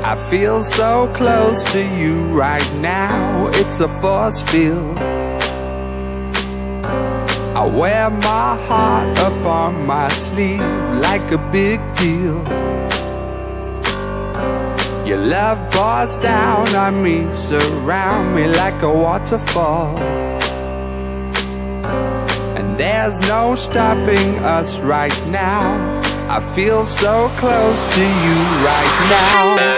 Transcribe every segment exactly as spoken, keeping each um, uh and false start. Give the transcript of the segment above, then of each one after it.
I feel so close to you right now, it's a force field. I wear my heart up on my sleeve like a big deal. Your love pours down on me, surround me like a waterfall. And there's no stopping us right now, I feel so close to you right now.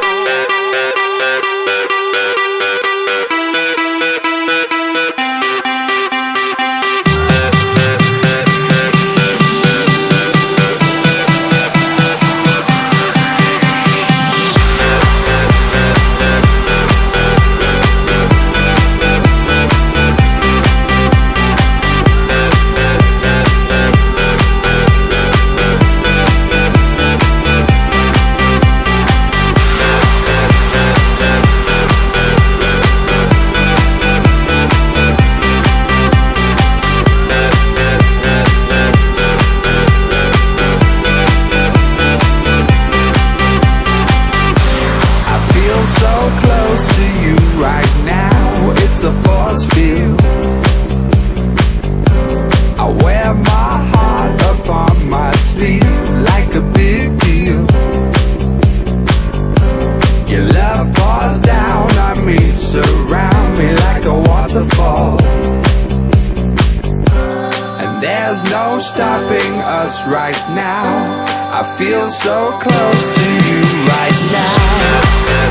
A force field. I wear my heart up on my sleeve like a big deal. Your love pours down on me, surround me like a waterfall. And there's no stopping us right now, I feel so close to you right now.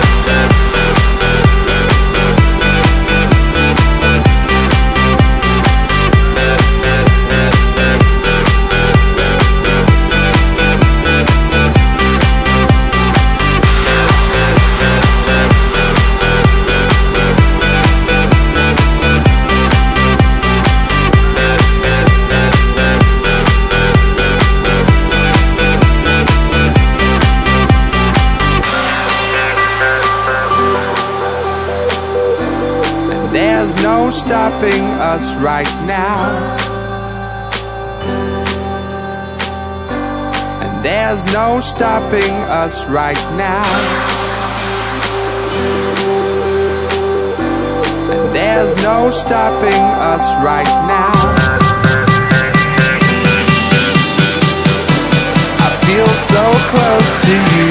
There's no stopping us right now, and there's no stopping us right now, and there's no stopping us right now. I feel so close to you.